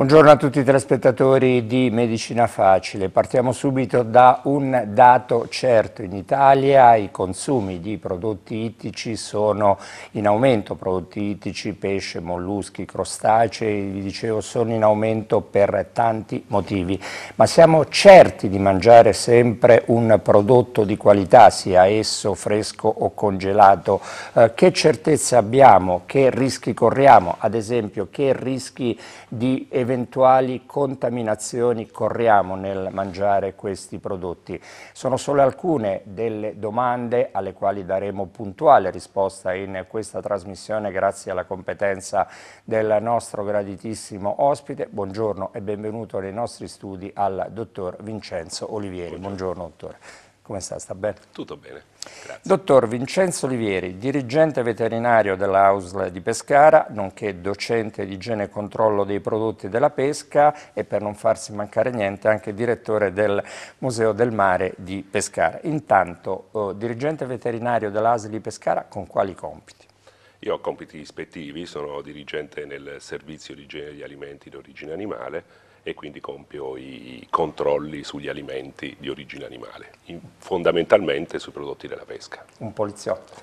Buongiorno a tutti i telespettatori di Medicina Facile. Partiamo subito da un dato certo. In Italia i consumi di prodotti ittici sono in aumento, prodotti ittici, pesce, molluschi, crostacei, vi dicevo, sono in aumento per tanti motivi. Ma siamo certi di mangiare sempre un prodotto di qualità, sia esso fresco o congelato? Che certezze abbiamo? Che rischi corriamo? Ad esempio, che rischi di eventuali contaminazioni corriamo nel mangiare questi prodotti? Sono solo alcune delle domande alle quali daremo puntuale risposta in questa trasmissione grazie alla competenza del nostro graditissimo ospite. Buongiorno e benvenuto nei nostri studi al dottor Vincenzo Olivieri. Buongiorno dottore. Come sta? Sta bene? Tutto bene, grazie. Dottor Vincenzo Olivieri, dirigente veterinario della AUSL di Pescara, nonché docente di igiene e controllo dei prodotti della pesca e, per non farsi mancare niente, anche direttore del Museo del Mare di Pescara. Intanto, dirigente veterinario della ASL di Pescara, con quali compiti? Io ho compiti ispettivi, sono dirigente nel servizio di igiene degli alimenti di origine animale e quindi compio i controlli sugli alimenti di origine animale, fondamentalmente sui prodotti della pesca. Un poliziotto?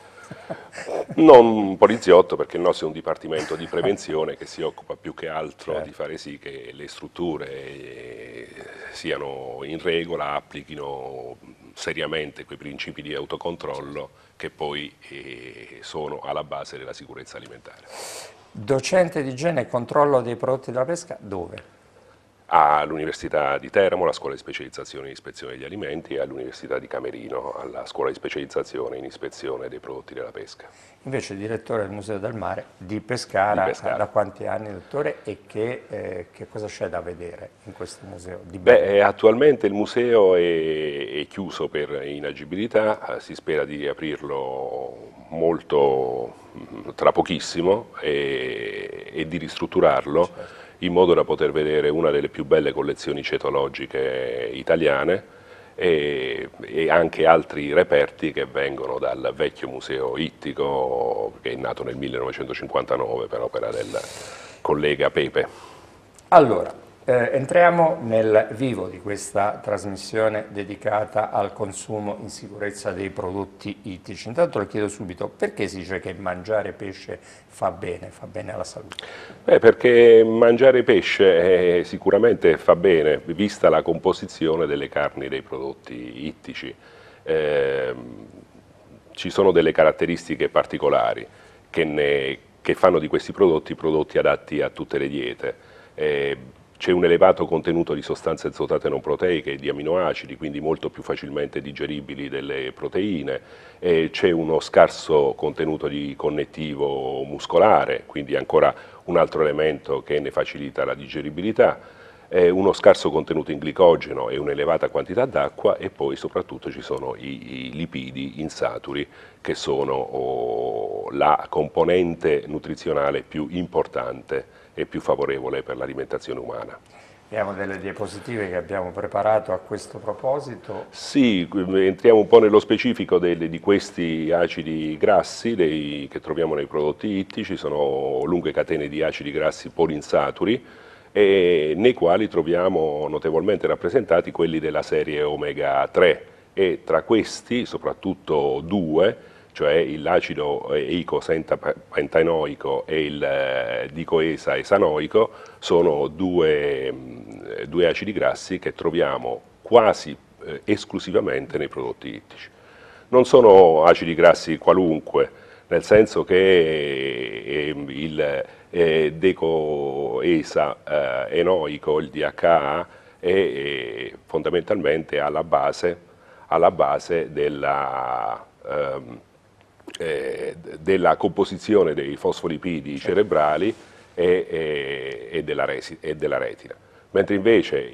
Non un poliziotto, perché il nostro è un dipartimento di prevenzione che si occupa più che altro di fare sì che le strutture siano in regola, applichino seriamente quei principi di autocontrollo che poi sono alla base della sicurezza alimentare. Docente di igiene e controllo dei prodotti della pesca, dove? All'Università di Teramo, alla Scuola di Specializzazione in Ispezione degli Alimenti, e all'Università di Camerino, alla Scuola di Specializzazione in Ispezione dei Prodotti della Pesca. Invece direttore del Museo del Mare di Pescara, da quanti anni, dottore, e che cosa c'è da vedere in questo museo? Attualmente il museo è chiuso per inagibilità, si spera di riaprirlo tra pochissimo e di ristrutturarlo. Certo. In modo da poter vedere una delle più belle collezioni cetologiche italiane e anche altri reperti che vengono dal vecchio museo ittico che è nato nel 1959 per opera del collega Pepe. Allora, entriamo nel vivo di questa trasmissione dedicata al consumo in sicurezza dei prodotti ittici. Intanto le chiedo subito, perché si dice che mangiare pesce fa bene alla salute? Perché mangiare pesce sicuramente fa bene, vista la composizione delle carni dei prodotti ittici. Ci sono delle caratteristiche particolari che fanno di questi prodotti adatti a tutte le diete. C'è un elevato contenuto di sostanze azotate non proteiche e di aminoacidi, quindi molto più facilmente digeribili delle proteine. C'è uno scarso contenuto di connettivo muscolare, quindi ancora un altro elemento che ne facilita la digeribilità. Uno scarso contenuto in glicogeno e un'elevata quantità d'acqua, e poi soprattutto ci sono i lipidi insaturi, che sono la componente nutrizionale più importante e più favorevole per l'alimentazione umana. Abbiamo delle diapositive che abbiamo preparato a questo proposito. Sì, entriamo un po' nello specifico di questi acidi grassi che troviamo nei prodotti ittici. Sono lunghe catene di acidi grassi polinsaturi, nei quali troviamo notevolmente rappresentati quelli della serie omega 3, e tra questi soprattutto due, cioè l'acido eicosentapentaenoico e il dicoesa-esanoico, sono due acidi grassi che troviamo quasi esclusivamente nei prodotti ittici. Non sono acidi grassi qualunque, nel senso che il decoesa-enoico, il DHA, è fondamentalmente alla base della composizione dei fosfolipidi cerebrali e della retina. Mentre invece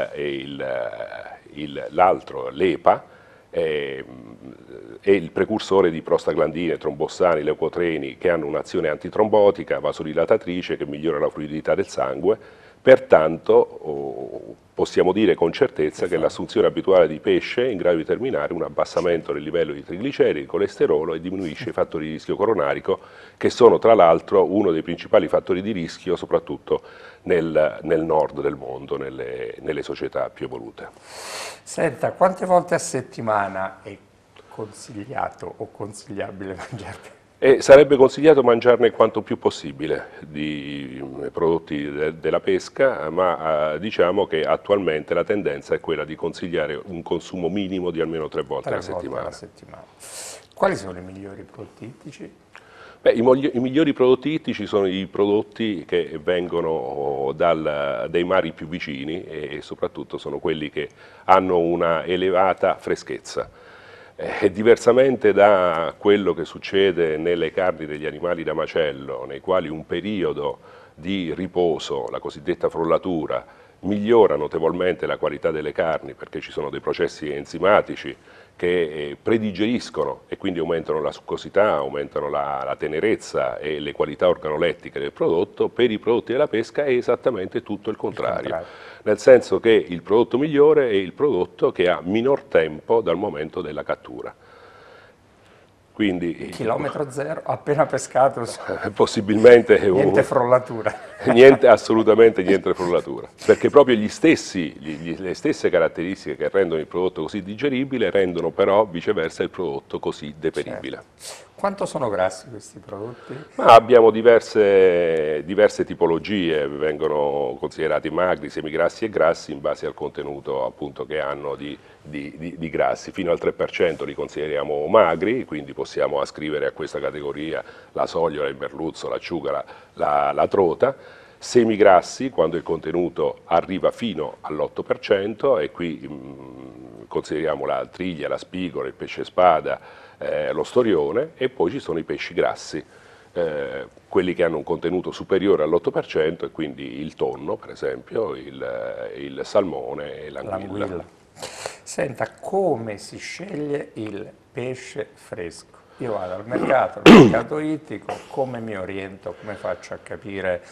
l'altro, l'EPA, è il precursore di prostaglandine, trombossani, leucotrieni, che hanno un'azione antitrombotica, vasodilatatrice, che migliora la fluidità del sangue, Pertanto possiamo dire con certezza che l'assunzione abituale di pesce è in grado di determinare un abbassamento del livello di trigliceridi, colesterolo e diminuisce i fattori di rischio coronarico, che sono tra l'altro uno dei principali fattori di rischio soprattutto nel nord del mondo, nelle società più evolute. Senta, quante volte a settimana è consigliato o consigliabile mangiare pesce? E sarebbe consigliato mangiarne quanto più possibile di prodotti della pesca, ma diciamo che attualmente la tendenza è quella di consigliare un consumo minimo di almeno 3 volte alla settimana. Quali sono i migliori prodotti ittici? Beh, i migliori prodotti ittici sono i prodotti che vengono dai mari più vicini e soprattutto sono quelli che hanno una elevata freschezza. Diversamente da quello che succede nelle carni degli animali da macello, nei quali un periodo di riposo, la cosiddetta frollatura, migliora notevolmente la qualità delle carni perché ci sono dei processi enzimatici che predigeriscono e quindi aumentano la succosità, aumentano la tenerezza e le qualità organolettiche del prodotto. Per i prodotti della pesca è esattamente tutto il contrario. Nel senso che il prodotto migliore è il prodotto che ha minor tempo dal momento della cattura. Quindi, chilometro zero, appena pescato, possibilmente niente frollatura. Assolutamente niente frollatura, perché proprio le stesse caratteristiche che rendono il prodotto così digeribile rendono però viceversa il prodotto così deperibile. Certo. Quanto sono grassi questi prodotti? Ma abbiamo diverse tipologie, vengono considerati magri, semigrassi e grassi in base al contenuto appunto che hanno di grassi. Fino al 3% li consideriamo magri, quindi possiamo ascrivere a questa categoria la sogliola, il merluzzo, l'acciuga, la trota. Semigrassi quando il contenuto arriva fino all'8% e qui consideriamo la triglia, la spigola, il pesce spada, lo storione, e poi ci sono i pesci grassi, quelli che hanno un contenuto superiore all'8% e quindi il tonno per esempio, il salmone e l'anguilla. Senta, come si sceglie il pesce fresco? Io vado al mercato ittico, come mi oriento, come faccio a capire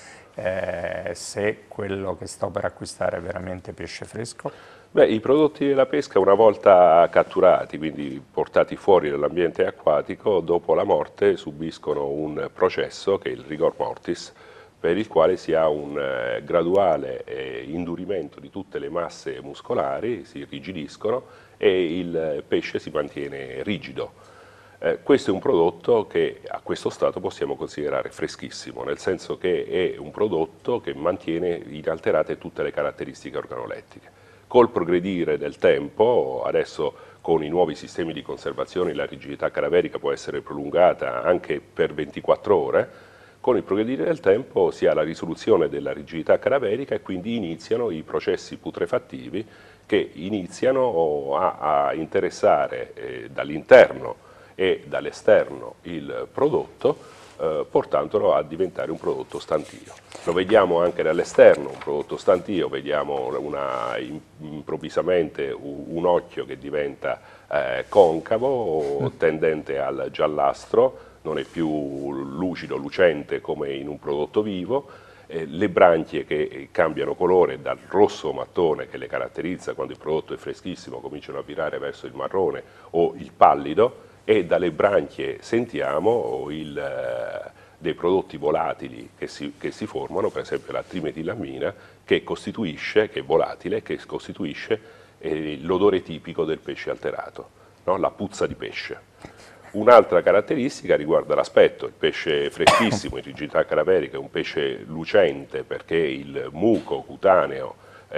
se quello che sto per acquistare è veramente pesce fresco? Beh, i prodotti della pesca una volta catturati, quindi portati fuori dall'ambiente acquatico, dopo la morte subiscono un processo che è il rigor mortis, per il quale si ha un graduale indurimento di tutte le masse muscolari, si irrigidiscono e il pesce si mantiene rigido. Questo è un prodotto che a questo stato possiamo considerare freschissimo, nel senso che è un prodotto che mantiene inalterate tutte le caratteristiche organolettiche. Col progredire del tempo, adesso con i nuovi sistemi di conservazione la rigidità cadaverica può essere prolungata anche per 24 ore, con il progredire del tempo si ha la risoluzione della rigidità cadaverica e quindi iniziano i processi putrefattivi che iniziano a interessare dall'interno e dall'esterno il prodotto, portandolo a diventare un prodotto stantio. Lo vediamo anche dall'esterno, un prodotto stantio, vediamo improvvisamente un occhio che diventa concavo, tendente al giallastro, non è più lucido, lucente come in un prodotto vivo, le branchie che cambiano colore dal rosso mattone che le caratterizza quando il prodotto è freschissimo, cominciano a virare verso il marrone o il pallido, e dalle branchie sentiamo dei prodotti volatili che si formano, per esempio la trimetilammina, che è volatile, che costituisce l'odore tipico del pesce alterato, no? La puzza di pesce. Un'altra caratteristica riguarda l'aspetto: il pesce freschissimo in rigidità cadaverica è un pesce lucente perché il muco cutaneo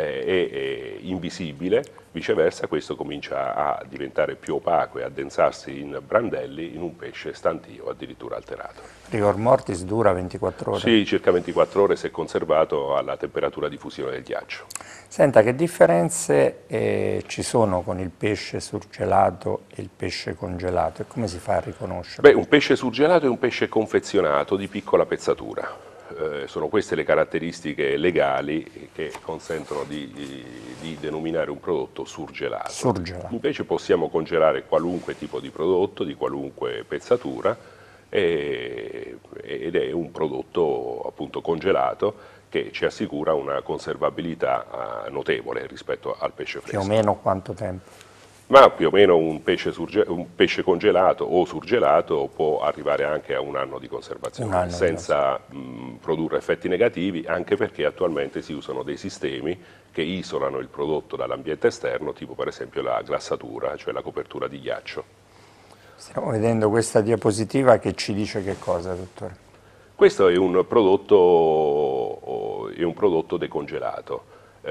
è invisibile, viceversa questo comincia a diventare più opaco e a addensarsi in brandelli in un pesce stantio, addirittura alterato. Rigor mortis dura 24 ore? Sì, circa 24 ore se conservato alla temperatura di fusione del ghiaccio. Senta, che differenze ci sono con il pesce surgelato e il pesce congelato e come si fa a riconoscerlo? Beh, un pesce surgelato è un pesce confezionato di piccola pezzatura. Sono queste le caratteristiche legali che consentono di denominare un prodotto surgelato. Invece possiamo congelare qualunque tipo di prodotto, di qualunque pezzatura, ed è un prodotto appunto congelato che ci assicura una conservabilità notevole rispetto al pesce fresco. Più o meno quanto tempo? Ma più o meno un pesce congelato o surgelato può arrivare anche a un anno di conservazione, senza produrre effetti negativi, anche perché attualmente si usano dei sistemi che isolano il prodotto dall'ambiente esterno, tipo per esempio la glassatura, cioè la copertura di ghiaccio. Stiamo vedendo questa diapositiva che ci dice che cosa, dottore? Questo è un prodotto decongelato.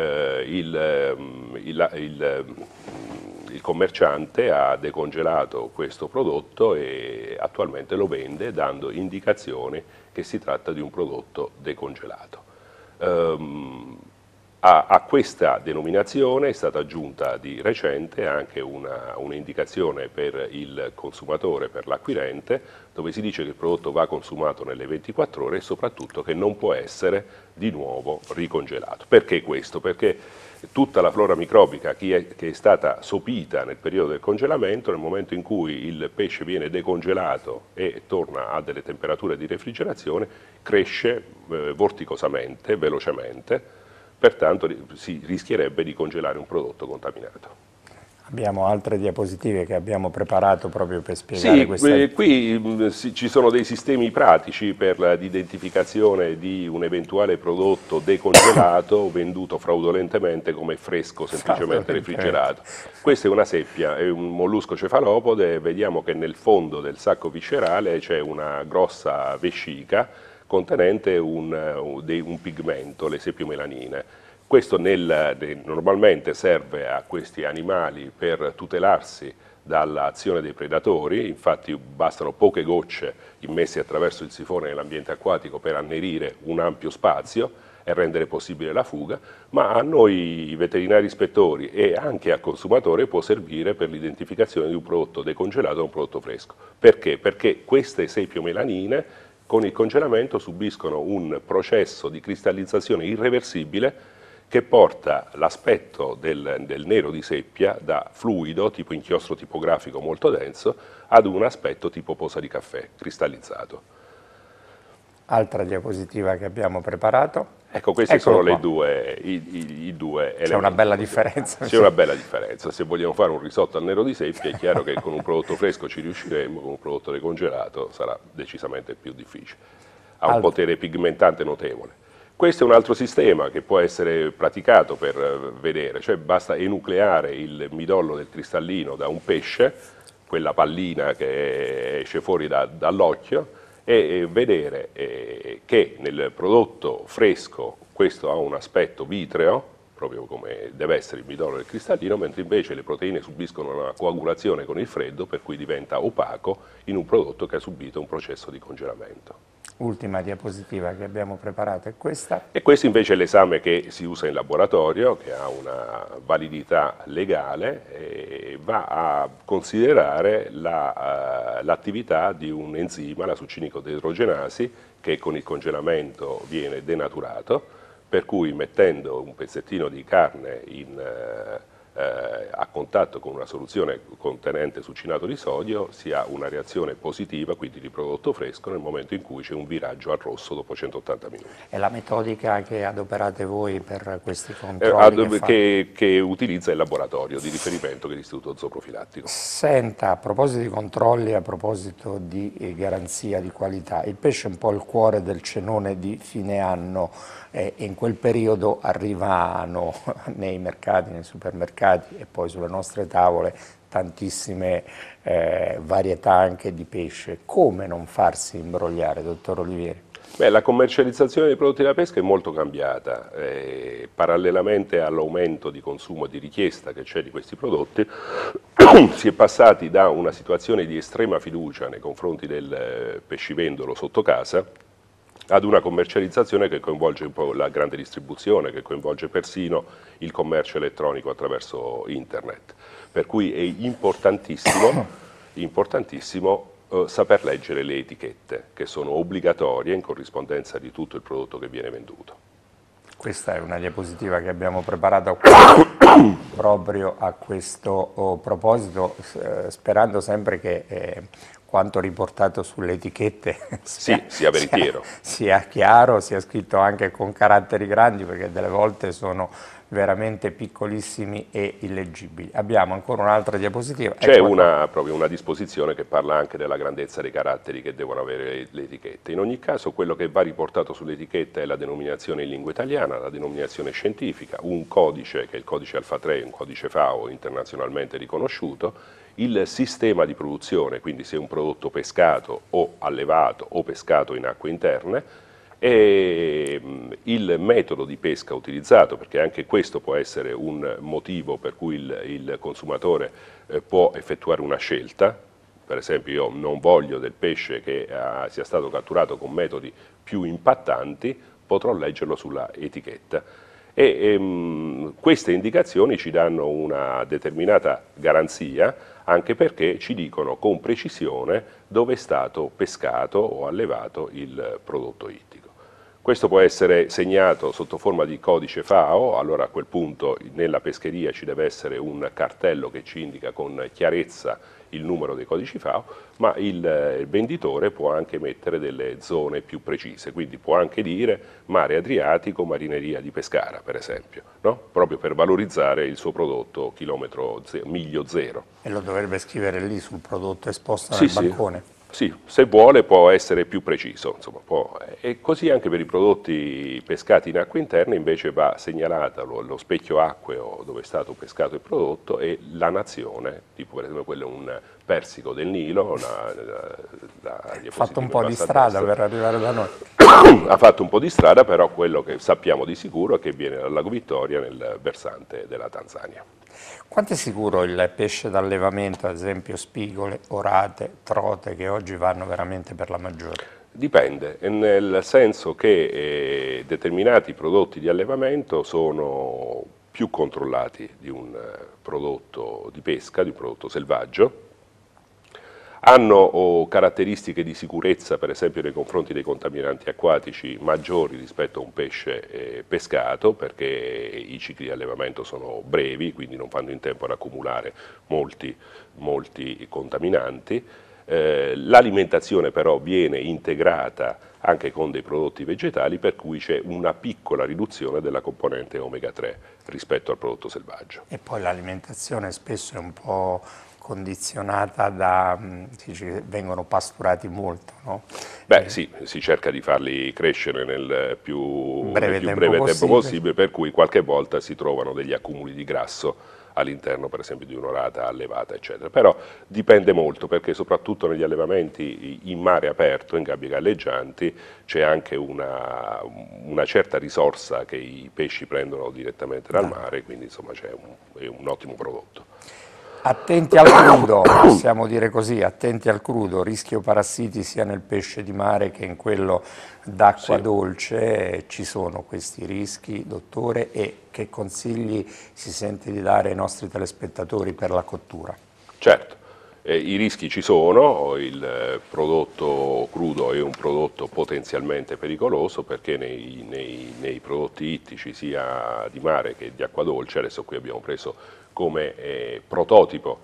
Il commerciante ha decongelato questo prodotto e attualmente lo vende dando indicazioni che si tratta di un prodotto decongelato. A questa denominazione è stata aggiunta di recente anche un'indicazione per il consumatore, per l'acquirente, dove si dice che il prodotto va consumato nelle 24 ore e soprattutto che non può essere di nuovo ricongelato. Perché questo? Perché tutta la flora microbica che è stata sopita nel periodo del congelamento, nel momento in cui il pesce viene decongelato e torna a delle temperature di refrigerazione, cresce vorticosamente, velocemente. Pertanto si rischierebbe di congelare un prodotto contaminato. Abbiamo altre diapositive che abbiamo preparato proprio per spiegare questa... Qui ci sono dei sistemi pratici per l'identificazione di un eventuale prodotto decongelato venduto fraudolentemente come fresco, semplicemente refrigerato. Questa è una seppia, è un mollusco cefalopode, vediamo che nel fondo del sacco viscerale c'è una grossa vescica contenente un pigmento, le seppiomelanine. Questo normalmente serve a questi animali per tutelarsi dall'azione dei predatori, infatti bastano poche gocce immesse attraverso il sifone nell'ambiente acquatico per annerire un ampio spazio e rendere possibile la fuga, ma a noi veterinari ispettori e anche al consumatore può servire per l'identificazione di un prodotto decongelato da un prodotto fresco. Perché? Perché queste seppiomelanine con il congelamento subiscono un processo di cristallizzazione irreversibile che porta l'aspetto del nero di seppia da fluido, tipo inchiostro tipografico molto denso, ad un aspetto tipo posa di caffè, cristallizzato. Altra diapositiva che abbiamo preparato. Ecco, questi sono i due elementi. C'è una bella differenza. C'è una bella differenza. Se vogliamo fare un risotto al nero di seppia è chiaro che con un prodotto fresco ci riusciremo, con un prodotto decongelato sarà decisamente più difficile. Ha un potere pigmentante notevole. Questo è un altro sistema che può essere praticato per vedere, cioè basta enucleare il midollo del cristallino da un pesce, quella pallina che esce fuori dall'occhio, e vedere che nel prodotto fresco questo ha un aspetto vitreo, proprio come deve essere il midollo del cristallino, mentre invece le proteine subiscono una coagulazione con il freddo, per cui diventa opaco in un prodotto che ha subito un processo di congelamento. Ultima diapositiva che abbiamo preparato è questa. E questo invece è l'esame che si usa in laboratorio, che ha una validità legale e va a considerare l'attività di un enzima, la succinico deidrogenasi, che con il congelamento viene denaturato, per cui mettendo un pezzettino di carne a contatto con una soluzione contenente succinato di sodio si ha una reazione positiva, quindi di prodotto fresco, nel momento in cui c'è un viraggio al rosso dopo 180 minuti. È la metodica che adoperate voi per questi controlli? Che utilizza il laboratorio di riferimento che è l'Istituto Zooprofilattico. Senta, a proposito di controlli, a proposito di garanzia di qualità, il pesce è un po' il cuore del cenone di fine anno e in quel periodo arrivano nei mercati, nei supermercati e poi sulle nostre tavole tantissime varietà anche di pesce. Come non farsi imbrogliare, dottor Olivieri? Beh, la commercializzazione dei prodotti della pesca è molto cambiata, parallelamente all'aumento di consumo e di richiesta che c'è di questi prodotti si è passati da una situazione di estrema fiducia nei confronti del pescivendolo sotto casa ad una commercializzazione che coinvolge un po' la grande distribuzione, che coinvolge persino il commercio elettronico attraverso internet. Per cui è importantissimo saper leggere le etichette, che sono obbligatorie in corrispondenza di tutto il prodotto che viene venduto. Questa è una diapositiva che abbiamo preparato proprio a questo proposito, sperando sempre che quanto riportato sulle etichette sia veritiero. sia chiaro, sia scritto anche con caratteri grandi, perché delle volte sono veramente piccolissimi e illeggibili. Abbiamo ancora un'altra diapositiva. C'è proprio una disposizione che parla anche della grandezza dei caratteri che devono avere le etichette. In ogni caso quello che va riportato sull'etichetta è la denominazione in lingua italiana, la denominazione scientifica, un codice che è il codice Alfa 3, un codice FAO internazionalmente riconosciuto, il sistema di produzione, quindi se è un prodotto pescato o allevato o pescato in acque interne, e il metodo di pesca utilizzato, perché anche questo può essere un motivo per cui il consumatore può effettuare una scelta. Per esempio, io non voglio del pesce che sia stato catturato con metodi più impattanti, potrò leggerlo sulla etichetta. Queste indicazioni ci danno una determinata garanzia, anche perché ci dicono con precisione dove è stato pescato o allevato il prodotto ittico. Questo può essere segnato sotto forma di codice FAO, allora a quel punto nella pescheria ci deve essere un cartello che ci indica con chiarezza il numero dei codici FAO, ma il venditore può anche mettere delle zone più precise, quindi può anche dire mare Adriatico, marineria di Pescara, per esempio, no? Proprio per valorizzare il suo prodotto miglio zero. E lo dovrebbe scrivere lì sul prodotto esposto nel bancone? Sì, se vuole può essere più preciso, insomma, e così anche per i prodotti pescati in acque interne invece va segnalata lo specchio acqueo dove è stato pescato il prodotto e la nazione, tipo per esempio quello è un persico del Nilo. Ha fatto un po' di strada per arrivare da noi. Ha fatto un po' di strada, però quello che sappiamo di sicuro è che viene dal Lago Vittoria nel versante della Tanzania. Quanto è sicuro il pesce d'allevamento, ad esempio spigole, orate, trote, che oggi vanno veramente per la maggiore? Dipende, nel senso che determinati prodotti di allevamento sono più controllati di un prodotto di pesca, di un prodotto selvaggio, hanno caratteristiche di sicurezza, per esempio nei confronti dei contaminanti acquatici, maggiori rispetto a un pesce pescato, perché i cicli di allevamento sono brevi, quindi non fanno in tempo ad accumulare molti contaminanti. L'alimentazione però viene integrata anche con dei prodotti vegetali, per cui c'è una piccola riduzione della componente omega 3 rispetto al prodotto selvaggio. E poi l'alimentazione spesso è un po' condizionata da, vengono pasturati molto, no? Beh sì, si cerca di farli crescere nel più breve tempo possibile, per cui qualche volta si trovano degli accumuli di grasso all'interno per esempio di un'orata allevata, eccetera. Però dipende molto, perché soprattutto negli allevamenti in mare aperto, in gabbie galleggianti, c'è anche una certa risorsa che i pesci prendono direttamente dal mare, quindi insomma è un ottimo prodotto. Attenti al crudo, possiamo dire così, attenti al crudo, rischio parassiti sia nel pesce di mare che in quello d'acqua dolce. Ci sono questi rischi, dottore, e che consigli si sente di dare ai nostri telespettatori per la cottura? Certo, i rischi ci sono, il prodotto crudo è un prodotto potenzialmente pericoloso, perché nei prodotti ittici sia di mare che di acqua dolce, adesso qui abbiamo preso come prototipo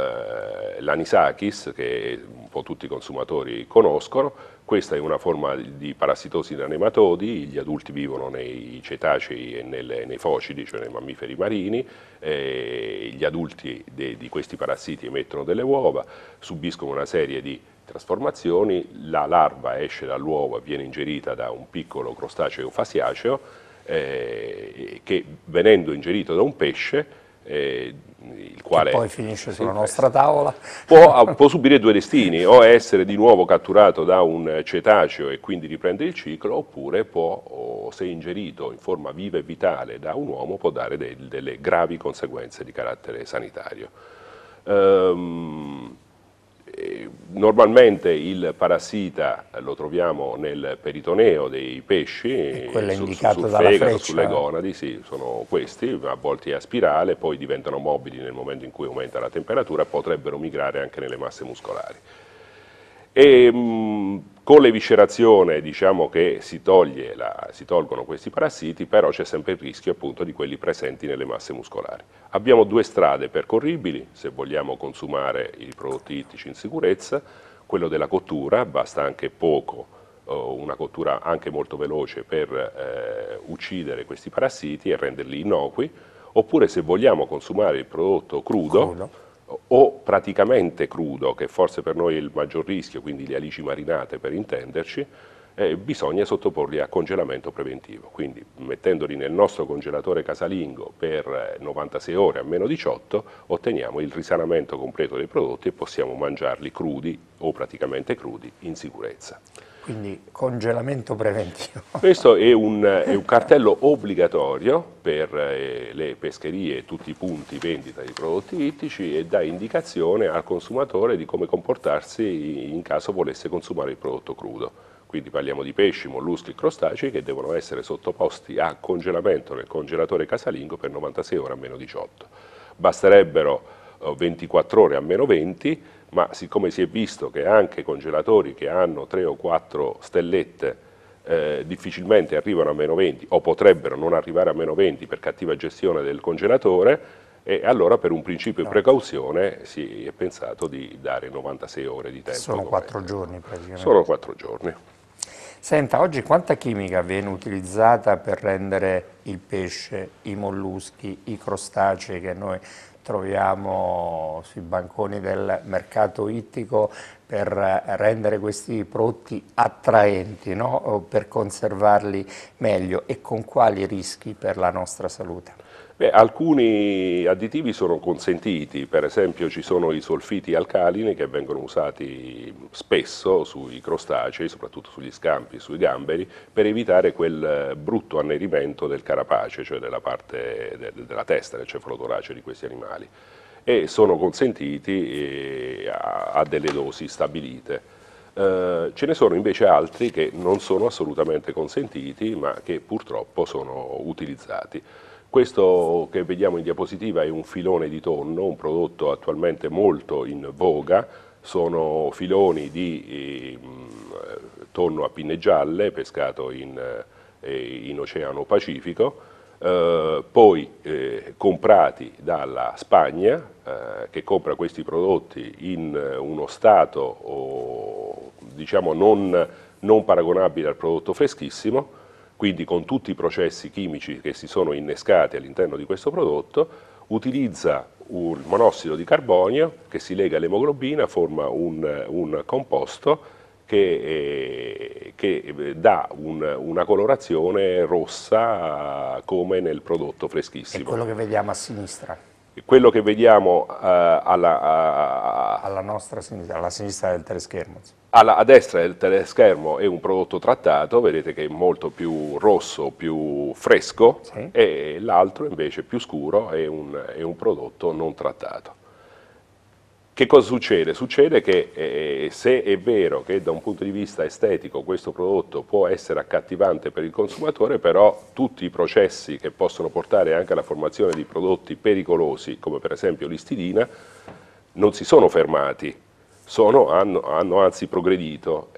l'anisakis, che un po' tutti i consumatori conoscono. Questa è una forma di parassitosi da nematodi, gli adulti vivono nei cetacei e nei focidi, cioè nei mammiferi marini, gli adulti di questi parassiti emettono delle uova, subiscono una serie di trasformazioni, la larva esce dall'uovo e viene ingerita da un piccolo crostaceo fasiaceo che, venendo ingerito da un pesce, il quale che poi finisce sulla nostra tavola, può subire due destini: o essere di nuovo catturato da un cetaceo e quindi riprende il ciclo, oppure può, se ingerito in forma viva e vitale da un uomo, può dare delle gravi conseguenze di carattere sanitario. Normalmente il parassita lo troviamo nel peritoneo dei pesci, sul fegato, sulle gonadi, sì, sono questi, a volte a spirale, poi diventano mobili nel momento in cui aumenta la temperatura, potrebbero migrare anche nelle masse muscolari. E con l'eviscerazione diciamo che si tolgono questi parassiti, però c'è sempre il rischio appunto di quelli presenti nelle masse muscolari. Abbiamo due strade percorribili se vogliamo consumare i prodotti ittici in sicurezza. quello della cottura, basta anche poco, una cottura anche molto veloce per uccidere questi parassiti e renderli innocui, oppure se vogliamo consumare il prodotto crudo o praticamente crudo, che forse per noi è il maggior rischio, quindi le alici marinate per intenderci, bisogna sottoporli a congelamento preventivo, quindi mettendoli nel nostro congelatore casalingo per 96 ore a meno 18 otteniamo il risanamento completo dei prodotti e possiamo mangiarli crudi o praticamente crudi in sicurezza. Quindi congelamento preventivo. Questo è un cartello obbligatorio per le pescherie e tutti i punti vendita di prodotti ittici e dà indicazione al consumatore di come comportarsi in caso volesse consumare il prodotto crudo. Quindi parliamo di pesci, molluschi e crostacei che devono essere sottoposti a congelamento nel congelatore casalingo per 96 ore a meno 18. Basterebbero 24 ore a meno 20, ma siccome si è visto che anche congelatori che hanno 3 o 4 stellette difficilmente arrivano a meno 20 o potrebbero non arrivare a meno 20 per cattiva gestione del congelatore, e allora per un principio di precauzione si è pensato di dare 96 ore di tempo. Sono 4 giorni praticamente. Sono 4 giorni. Senta, oggi quanta chimica viene utilizzata per rendere il pesce, i molluschi, i crostacei che noi troviamo sui banconi del mercato ittico per rendere questi prodotti attraenti, no? O per conservarli meglio, e con quali rischi per la nostra salute? Beh, alcuni additivi sono consentiti, per esempio ci sono i solfiti alcalini che vengono usati spesso sui crostacei, soprattutto sugli scampi e sui gamberi, per evitare quel brutto annerimento del carapace, cioè della parte della testa, del cefalotorace di questi animali, e sono consentiti a delle dosi stabilite. Ce ne sono invece altri che non sono assolutamente consentiti, ma che purtroppo sono utilizzati. Questo che vediamo in diapositiva è un filone di tonno, un prodotto attualmente molto in voga. Sono filoni di tonno a pinne gialle pescato in Oceano Pacifico, poi comprati dalla Spagna, che compra questi prodotti in uno stato diciamo non paragonabile al prodotto freschissimo, quindi con tutti i processi chimici che si sono innescati all'interno di questo prodotto, utilizza un monossido di carbonio che si lega all'emoglobina, forma un composto che dà una colorazione rossa come nel prodotto freschissimo. È quello che vediamo a sinistra. Quello che vediamo alla nostra sinistra, alla sinistra del teleschermo. A destra del teleschermo è un prodotto trattato, vedete che è molto più rosso, più fresco, sì. E l'altro invece più scuro è un prodotto non trattato. Che cosa succede? Succede che se è vero che da un punto di vista estetico questo prodotto può essere accattivante per il consumatore, però tutti i processi che possono portare anche alla formazione di prodotti pericolosi, come per esempio l'istidina, non si sono fermati, hanno anzi progredito,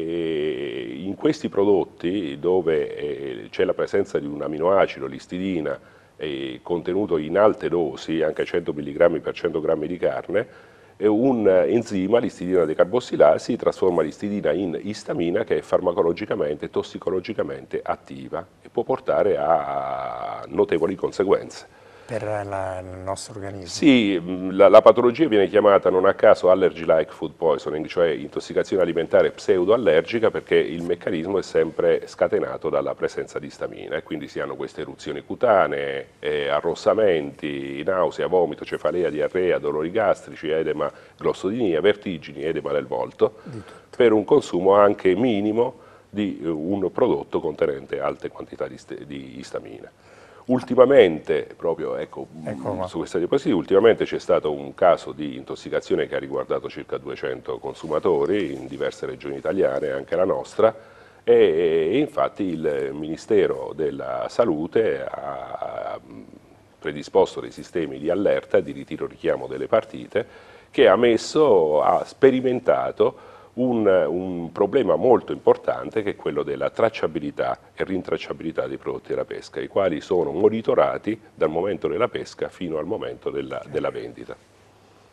e in questi prodotti dove c'è la presenza di un aminoacido, l'istidina, contenuto in alte dosi, anche 100 mg per 100 g di carne, un enzima, l'istidina decarbossilasi, trasforma l'istidina in istamina, che è farmacologicamente e tossicologicamente attiva e può portare a notevoli conseguenze. Per il nostro organismo? Sì, la patologia viene chiamata non a caso allergy-like food poisoning, cioè intossicazione alimentare pseudoallergica, perché il meccanismo è sempre scatenato dalla presenza di istamina, e quindi si hanno queste eruzioni cutanee, arrossamenti, nausea, vomito, cefalea, diarrea, dolori gastrici, edema, glossodinia, vertigini, edema del volto, per un consumo anche minimo di un prodotto contenente alte quantità di istamina. Ultimamente, proprio su questa diapositiva, ultimamente c'è stato un caso di intossicazione che ha riguardato circa 200 consumatori in diverse regioni italiane, anche la nostra, e infatti il Ministero della Salute ha predisposto dei sistemi di allerta e di ritiro-richiamo delle partite, che ha sperimentato un problema molto importante, che è quello della tracciabilità e rintracciabilità dei prodotti della pesca, i quali sono monitorati dal momento della pesca fino al momento della vendita.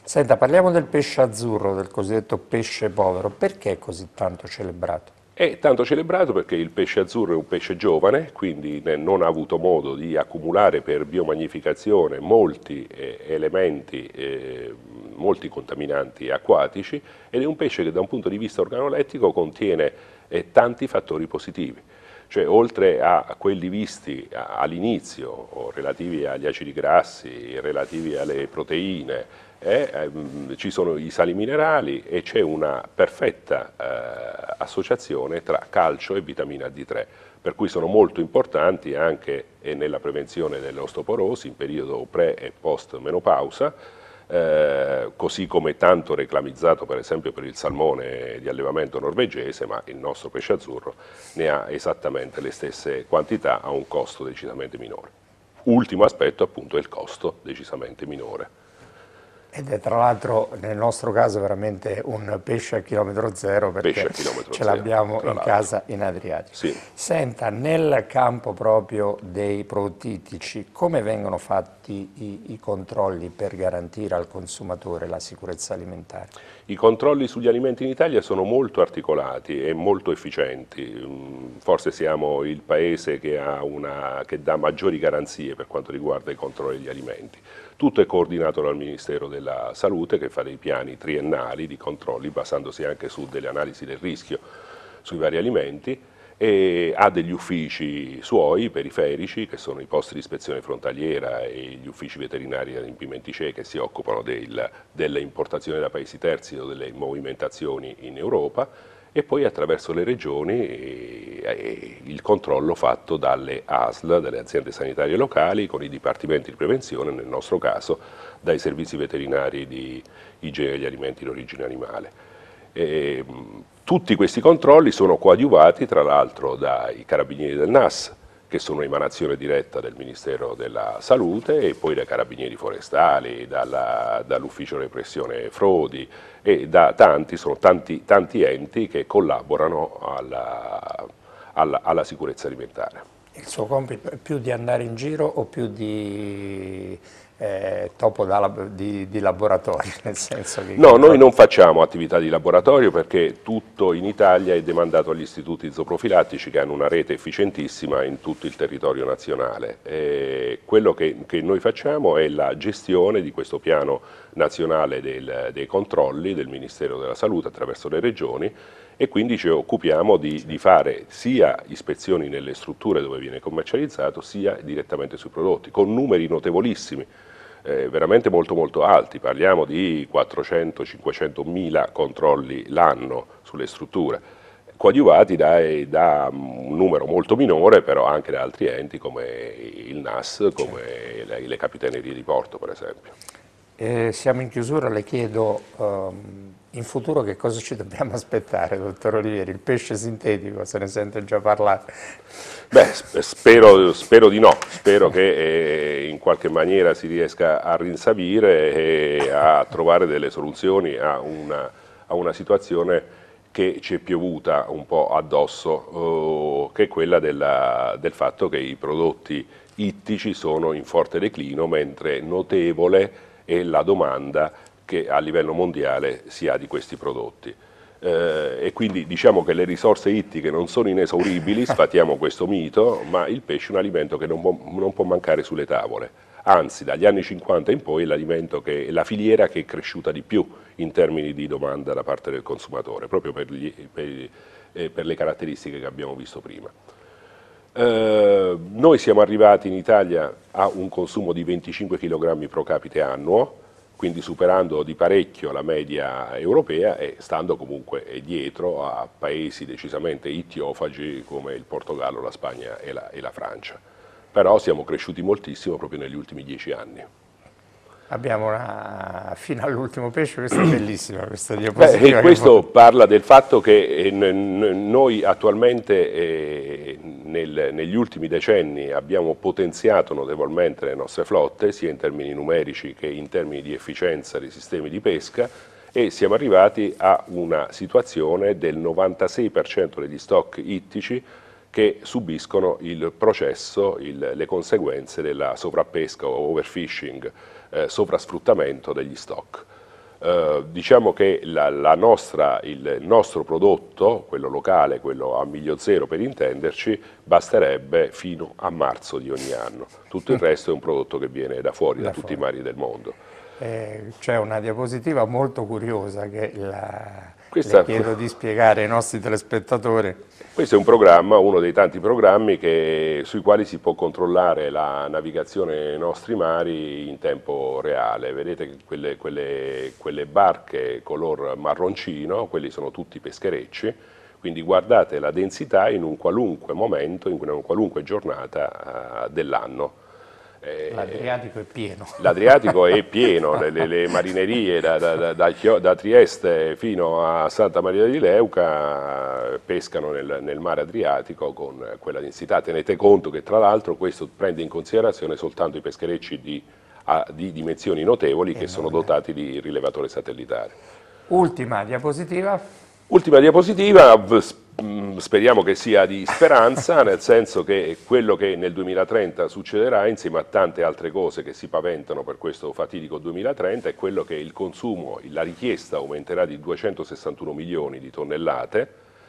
Senta, parliamo del pesce azzurro, del cosiddetto pesce povero. Perché è così tanto celebrato? È tanto celebrato perché il pesce azzurro è un pesce giovane, quindi non ha avuto modo di accumulare per biomagnificazione molti elementi, molti contaminanti acquatici, ed è un pesce che da un punto di vista organolettico contiene tanti fattori positivi. Cioè, oltre a quelli visti all'inizio, relativi agli acidi grassi, relativi alle proteine, ci sono i sali minerali e c'è una perfetta associazione tra calcio e vitamina D3, per cui sono molto importanti anche nella prevenzione dell'osteoporosi in periodo pre e post menopausa, così come tanto reclamizzato per esempio per il salmone di allevamento norvegese, ma il nostro pesce azzurro ne ha esattamente le stesse quantità a un costo decisamente minore. Ultimo aspetto appunto è il costo decisamente minore. Ed è tra l'altro nel nostro caso veramente un pesce a chilometro zero, perché ce l'abbiamo in casa in Adriatico. Sì. Senta, nel campo proprio dei prodotti ittici, come vengono fatti i controlli per garantire al consumatore la sicurezza alimentare? I controlli sugli alimenti in Italia sono molto articolati e molto efficienti. Forse siamo il paese che dà maggiori garanzie per quanto riguarda i controlli degli alimenti. Tutto è coordinato dal Ministero della Salute, che fa dei piani triennali di controlli basandosi anche su delle analisi del rischio sui vari alimenti, e ha degli uffici suoi periferici che sono i posti di ispezione frontaliera e gli uffici veterinari adempimenti CE che si occupano delle importazioni da paesi terzi o delle movimentazioni in Europa, e poi attraverso le regioni il controllo fatto dalle ASL, dalle aziende sanitarie locali, con i dipartimenti di prevenzione, nel nostro caso dai servizi veterinari di igiene degli alimenti in origine animale. Tutti questi controlli sono coadiuvati tra l'altro dai carabinieri del NAS, che sono emanazione diretta del Ministero della Salute, e poi dai carabinieri forestali, dall'ufficio repressione frodi e sono tanti enti che collaborano alla sicurezza alimentare. Il suo compito è più di andare in giro o più di di laboratorio, nel senso che... No, noi non facciamo attività di laboratorio perché tutto in Italia è demandato agli istituti zooprofilattici, che hanno una rete efficientissima in tutto il territorio nazionale. Quello che noi facciamo è la gestione di questo piano nazionale dei controlli del Ministero della Salute attraverso le regioni, e quindi ci occupiamo di fare sia ispezioni nelle strutture dove viene commercializzato, sia direttamente sui prodotti, con numeri notevolissimi. Veramente molto alti, parliamo di 400-500 mila controlli l'anno sulle strutture, coadiuvati da un numero molto minore però anche da altri enti come il NAS, come le capitanerie di porto per esempio. Siamo in chiusura, le chiedo in futuro che cosa ci dobbiamo aspettare, dottor Olivieri? Il pesce sintetico, se ne sente già parlare? Beh, spero di no, spero che in qualche maniera si riesca a rinsavire e a trovare delle soluzioni a una situazione che ci è piovuta un po' addosso, che è quella del fatto che i prodotti ittici sono in forte declino, mentre notevole è la domanda che a livello mondiale si ha di questi prodotti. E quindi diciamo che le risorse ittiche non sono inesauribili, sfatiamo questo mito, ma il pesce è un alimento che non può mancare sulle tavole. Anzi, dagli anni 50 in poi è la filiera che è cresciuta di più in termini di domanda da parte del consumatore, proprio per le caratteristiche che abbiamo visto prima. Noi siamo arrivati in Italia a un consumo di 25 kg pro capite annuo, quindi superando di parecchio la media europea e stando comunque dietro a paesi decisamente ittiofagi come il Portogallo, la Spagna e la Francia. Però siamo cresciuti moltissimo proprio negli ultimi 10 anni. Abbiamo fino all'ultimo pesce, questa è bellissima questa diapositiva. Questo parla del fatto che noi attualmente negli ultimi decenni abbiamo potenziato notevolmente le nostre flotte, sia in termini numerici che in termini di efficienza dei sistemi di pesca, e siamo arrivati a una situazione del 96% degli stock ittici che subiscono il processo, le conseguenze della sovrappesca o overfishing, sovrasfruttamento degli stock. Diciamo che il nostro prodotto, quello locale, quello a miglio zero per intenderci, basterebbe fino a marzo di ogni anno. Tutto il resto è un prodotto che viene da fuori, da tutti i mari del mondo. C'è una diapositiva molto curiosa che Questa, le chiedo di spiegare ai nostri telespettatori. Questo è un programma, uno dei tanti programmi sui quali si può controllare la navigazione nei nostri mari in tempo reale. Vedete che quelle barche color marroncino, quelli sono tutti pescherecci, quindi guardate la densità in un qualunque momento, in una qualunque giornata dell'anno. L'Adriatico è pieno. L'Adriatico è pieno, le marinerie da Trieste fino a Santa Maria di Leuca pescano nel mare Adriatico con quella densità. Tenete conto che tra l'altro questo prende in considerazione soltanto i pescherecci di dimensioni notevoli che sono dotati di rilevatore satellitare. Ultima diapositiva. Ultima diapositiva, speriamo che sia di speranza, nel senso che quello che nel 2030 succederà, insieme a tante altre cose che si paventano per questo fatidico 2030, è quello che il consumo, la richiesta aumenterà di 261 milioni di tonnellate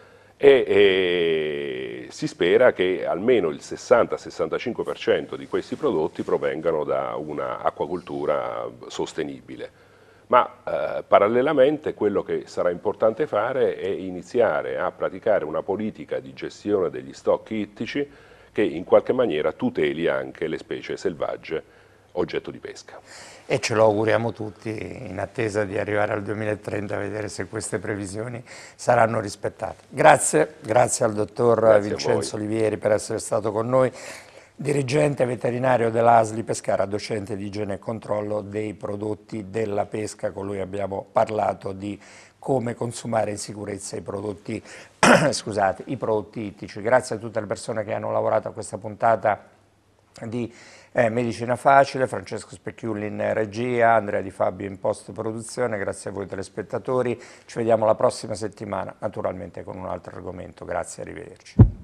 e si spera che almeno il 60-65% di questi prodotti provengano da una acquacoltura sostenibile. Ma parallelamente quello che sarà importante fare è iniziare a praticare una politica di gestione degli stock ittici che in qualche maniera tuteli anche le specie selvagge oggetto di pesca. E ce lo auguriamo tutti in attesa di arrivare al 2030 a vedere se queste previsioni saranno rispettate. Grazie al dottor Vincenzo Olivieri per essere stato con noi. Dirigente veterinario dell'ASLI Pescara, docente di igiene e controllo dei prodotti della pesca. Con lui abbiamo parlato di come consumare in sicurezza i prodotti, scusate, i prodotti ittici. Grazie a tutte le persone che hanno lavorato a questa puntata di Medicina Facile, Francesco Specchiulli in regia, Andrea Di Fabio in post-produzione. Grazie a voi telespettatori, ci vediamo la prossima settimana, naturalmente con un altro argomento. Grazie, arrivederci.